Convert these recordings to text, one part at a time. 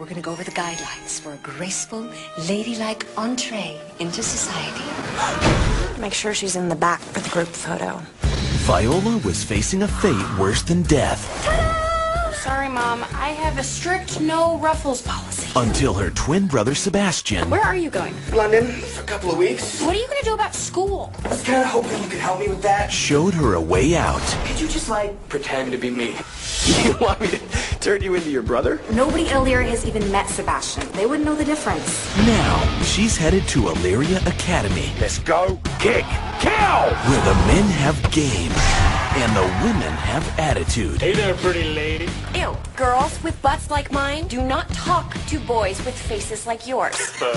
we're going to go over the guidelines for a graceful, ladylike entree into society. Make sure she's in the back for the group photo. Viola was facing a fate worse than death. Sorry, Mom. I have a strict no ruffles policy. Until her twin brother Sebastian... Where are you going? London for a couple of weeks. What are you going to do about school? I was kind of hoping you could help me with that. showed her a way out. Could you just, pretend to be me? You want me to turn you into your brother? Nobody in Illyria has even met Sebastian. They wouldn't know the difference. Now, she's headed to Illyria Academy. Let's go. Kick. Kill! Where the men have game and the women have attitude. Hey there, pretty lady. Ew. Girls with butts like mine do not talk to boys with faces like yours.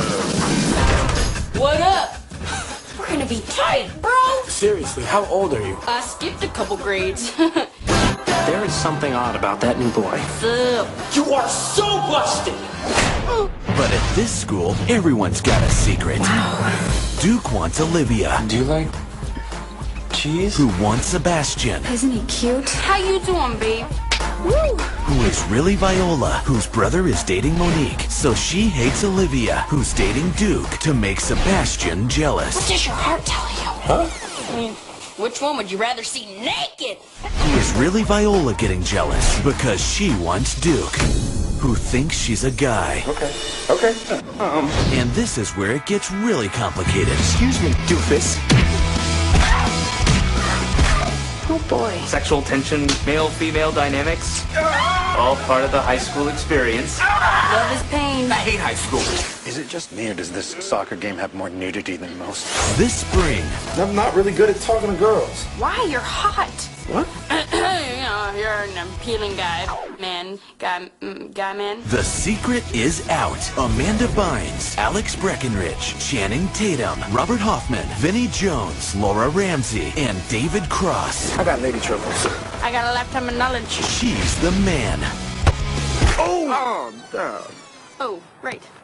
What up? We're gonna be tight, bro! Seriously, how old are you? I skipped a couple grades. There is something odd about that new boy. You are so busted! But at this school, everyone's got a secret. Duke wants Olivia. Do you like cheese? Who wants Sebastian. Isn't he cute? How you doing, babe? Woo! Who is really Viola, whose brother is dating Monique. So she hates Olivia, who's dating Duke, to make Sebastian jealous. What does your heart tell you? Huh? I mean, which one would you rather see naked? Who is really Viola getting jealous because she wants Duke, who thinks she's a guy. Okay. And this is where it gets really complicated. Excuse me, doofus. Oh boy. Sexual tension, male-female dynamics, all part of the high school experience. Love is pain. I hate high school. Is it just me, or does this soccer game have more nudity than most? This spring, I'm not really good at talking to girls. Why? You're hot. What? You know, you're an appealing guy. Guy man. The secret is out. Amanda Bynes, Alex Breckenridge, Channing Tatum, Robert Hoffman, Vinnie Jones, Laura Ramsey, and David Cross. I got lady troubles. I got a lifetime of knowledge. She's the man. Oh, no. Oh, right.